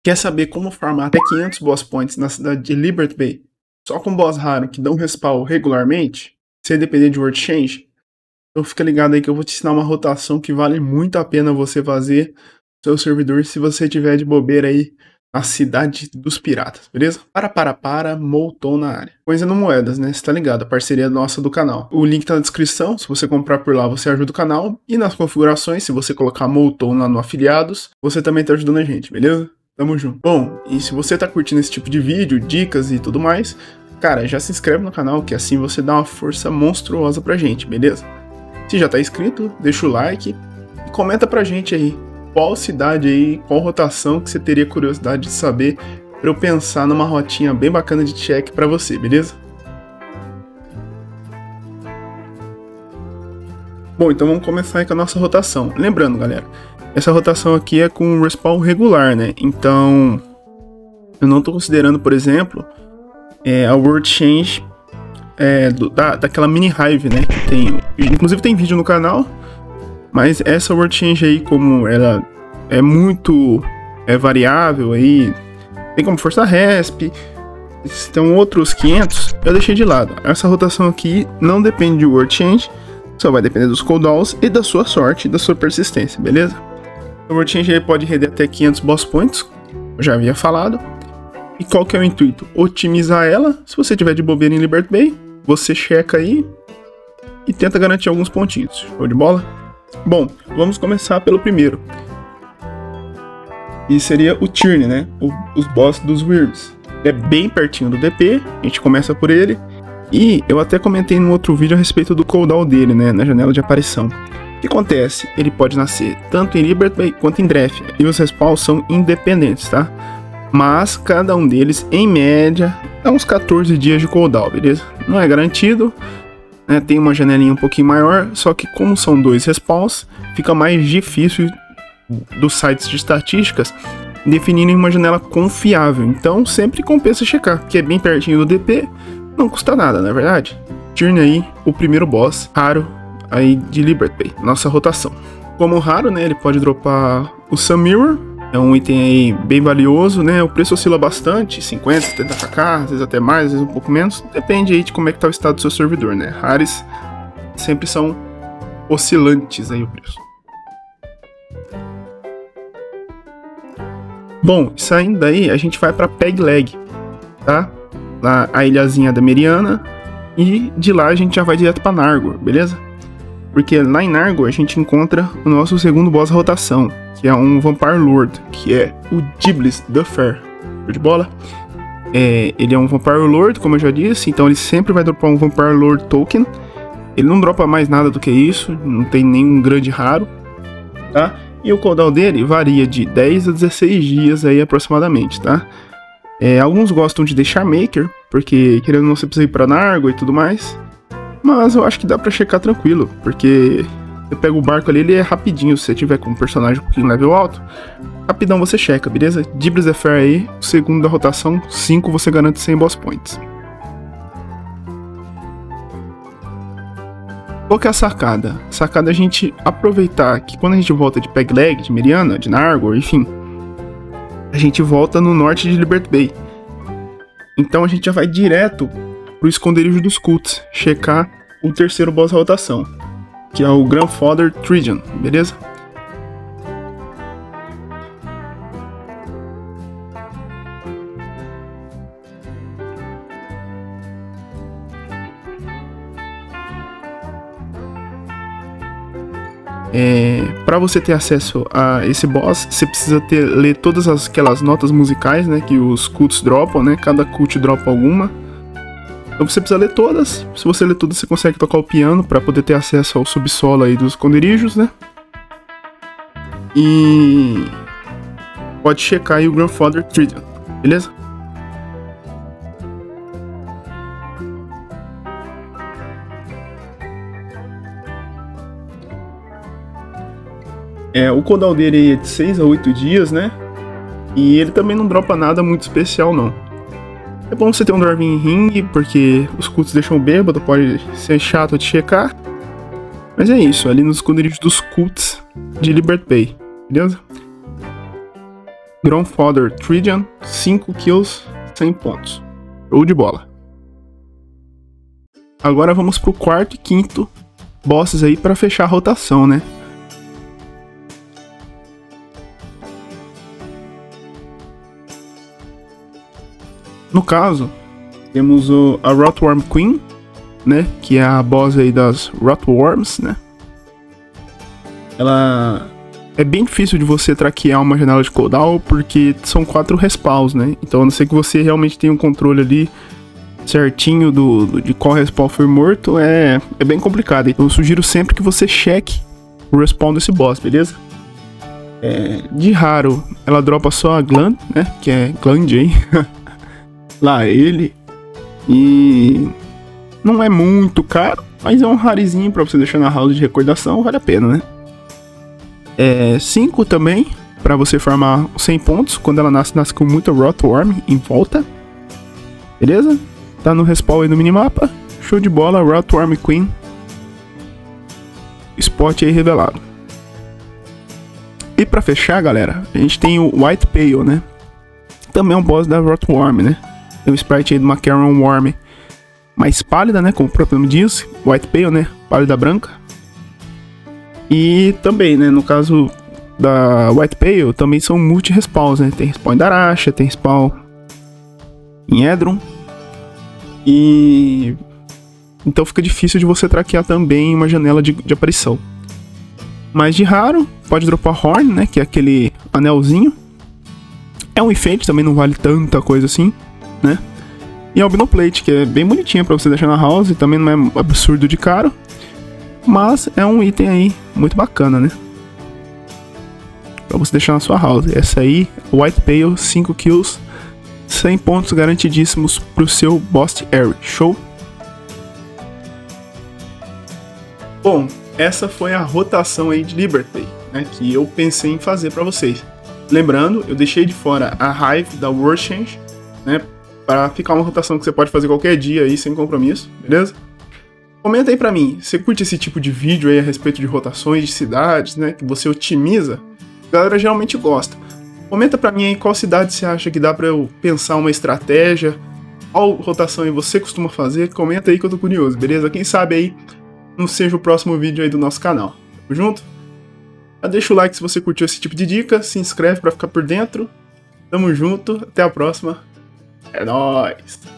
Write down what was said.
Quer saber como farmar até 500 boss points na cidade de Liberty Bay só com boss raro que dão respawn regularmente, sem depender de World Change? Então fica ligado aí que eu vou te ensinar uma rotação que vale muito a pena você fazer no seu servidor se você tiver de bobeira aí na cidade dos piratas, beleza? Molton na área. Coisa no Moedas, né? Você tá ligado, a parceria nossa do canal. O link tá na descrição, se você comprar por lá você ajuda o canal. E nas configurações, se você colocar Molton lá no afiliados, você também tá ajudando a gente, beleza? Tamo junto. Bom, e se você tá curtindo esse tipo de vídeo, dicas e tudo mais, cara, já se inscreve no canal, que assim você dá uma força monstruosa pra gente, beleza? Se já tá inscrito, deixa o like e comenta pra gente aí qual cidade aí, qual rotação que você teria curiosidade de saber pra eu pensar numa rotinha bem bacana de check pra você, beleza? Bom, então vamos começar aí com a nossa rotação. Lembrando, galera, essa rotação aqui é com respawn regular, né? Então, eu não tô considerando, por exemplo, a World Change daquela mini hive, né? Que tem, inclusive tem vídeo no canal, mas essa World Change aí, como ela é muito variável aí, tem como força resp, estão outros 500, eu deixei de lado. Essa rotação aqui não depende de World Change, só vai depender dos cooldowns e da sua sorte e da sua persistência, beleza? A World Change aí pode render até 500 boss points, eu já havia falado. E qual que é o intuito? Otimizar ela. Se você tiver de bobeira em Liberty Bay, você checa aí e tenta garantir alguns pontinhos. Show de bola? Bom, vamos começar pelo primeiro. E seria o Tierney, né? Os boss dos Wyrms. É bem pertinho do DP, a gente começa por ele. E eu até comentei no outro vídeo a respeito do cooldown dele, né? Na janela de aparição. O que acontece? Ele pode nascer tanto em Liberty Bay quanto em Dref. E os respawns são independentes, tá? Mas cada um deles, em média, é uns 14 dias de cooldown, beleza? Não é garantido, né? Tem uma janelinha um pouquinho maior, só que como são 2 respawns, fica mais difícil dos sites de estatísticas definirem uma janela confiável. Então sempre compensa checar, porque é bem pertinho do DP, não custa nada, não é verdade? Tierney aí, o primeiro boss raro aí de Liberty Bay, nossa rotação. Como raro, né, ele pode dropar o Sun Mirror. É um item aí bem valioso, né? O preço oscila bastante, 50, 70kk, às vezes até mais, às vezes um pouco menos. Depende aí de como é que tá o estado do seu servidor, né? Rares sempre são oscilantes aí o preço. Bom, saindo daí, a gente vai pra Peg Leg, tá? Lá a ilhazinha da Meriana. E de lá a gente já vai direto pra Nargor, beleza? Porque lá em Nargor a gente encontra o nosso segundo boss rotação, que é um Vampire Lord, que é o Gibles the Fair. Show de bola? Ele é um Vampire Lord, como eu já disse, então ele sempre vai dropar um Vampire Lord token. Ele não dropa mais nada do que isso, não tem nenhum grande raro, tá? E o cooldown dele varia de 10 a 16 dias aí aproximadamente, tá? Alguns gostam de deixar Maker, porque querendo ou não você precisa ir pra Nargor e tudo mais. Mas eu acho que dá pra checar tranquilo, porque você pega o barco ali, ele é rapidinho. Se você tiver com um personagem um pouquinho level alto, rapidão você checa, beleza? Gibles the Fair aí, segundo da rotação, 5 você garante 100 boss points. Qual que é a sacada? A sacada é a gente aproveitar que quando a gente volta de Peg Leg, de Meriana, de Nargor, enfim, a gente volta no norte de Liberty Bay. Então a gente já vai direto pro esconderijo dos cults, checar o terceiro boss da rotação, que é o Grandfather Trigon, beleza? Para você ter acesso a esse boss, você precisa ler todas aquelas notas musicais, né, que os cults dropam, né? Cada cult dropa alguma. Então você precisa ler todas. Se você ler todas, você consegue tocar o piano para poder ter acesso ao subsolo aí dos esconderijos, né? E pode checar aí o Grandfather Trigon, beleza? O cooldown dele é de 6 a 8 dias, né? E ele também não dropa nada muito especial, não. É bom você ter um Dwarven Ring, porque os cultos deixam bêbado, pode ser chato de checar. Mas é isso, ali nos esconderijos dos cults de Liberty Bay, beleza? Grandfather Tridian, 5 kills, 100 pontos. Show de bola. Agora vamos pro quarto e quinto bosses aí para fechar a rotação, né? No caso, temos a Rotworm Queen, né? Que é a boss aí das Rotworms, né? Ela é bem difícil de você traquear uma janela de cooldown, porque são 4 respawns, né? Então a não ser que você realmente tenha um controle ali certinho de qual respawn foi morto, é bem complicado. Então eu sugiro sempre que você cheque o respawn desse boss, beleza? De raro, ela dropa só a Gland, né? Que é Gland aí. Lá ele. E não é muito caro, mas é um rarezinho pra você deixar na house de recordação, vale a pena, né? 5 também, pra você farmar 100 pontos. Quando ela nasce com muita Rotworm em volta. Beleza? Tá no respawn aí no minimapa. Show de bola, Rotworm Queen. Spot aí revelado. E pra fechar, galera, a gente tem o White Pale, né? Também é um boss da Rotworm, né? Tem o sprite aí de uma Karen Worm mais pálida, né? Como o próprio nome diz. White Pale, né? Pálida branca. E também, né? No caso da White Pale, também são multi-respawns, né? Tem respawn em Darasha, tem respawn em Edron. E então fica difícil de você traquear também uma janela de aparição. Mas de raro, pode dropar Horn, né? Que é aquele anelzinho. É um enfeite, também não vale tanta coisa assim, né? E Albinoplate, que é bem bonitinha pra você deixar na house, também não é absurdo de caro. Mas é um item aí muito bacana, né? Pra você deixar na sua house. Essa aí, White Pale, 5 kills, 100 pontos garantidíssimos pro seu Boss Area. Show? Bom, essa foi a rotação aí de Liberty, né? Que eu pensei em fazer pra vocês. Lembrando, eu deixei de fora a Hive da World Change, né? Para ficar uma rotação que você pode fazer qualquer dia aí, sem compromisso, beleza? Comenta aí pra mim, você curte esse tipo de vídeo aí a respeito de rotações de cidades, né? Que você otimiza? A galera geralmente gosta. Comenta pra mim aí qual cidade você acha que dá pra eu pensar uma estratégia. Qual rotação aí você costuma fazer? Comenta aí que eu tô curioso, beleza? Quem sabe aí não seja o próximo vídeo aí do nosso canal. Tamo junto? Já deixa o like se você curtiu esse tipo de dica, se inscreve pra ficar por dentro. Tamo junto, até a próxima. É nóis!